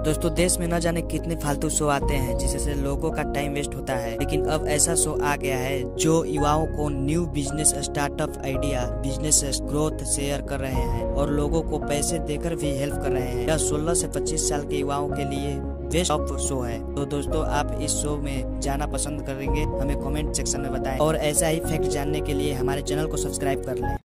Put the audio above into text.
दोस्तों देश में न जाने कितने फालतू शो आते हैं जिससे लोगों का टाइम वेस्ट होता है, लेकिन अब ऐसा शो आ गया है जो युवाओं को new business startup idea, business growth share कर रहे हैं और लोगों को पैसे देकर भी हेल्प कर रहे हैं। यह 16 से 25 साल के युवाओं के लिए बेस्ट ऑफ शो है। तो दोस्तों आप इस शो में जाना पसंद करेंगे? हमें कमेंट सेक्शन में बताएं और ऐसा ही फैक्ट जानने के लिए हमारे चैनल को सब्सक्राइब कर लें।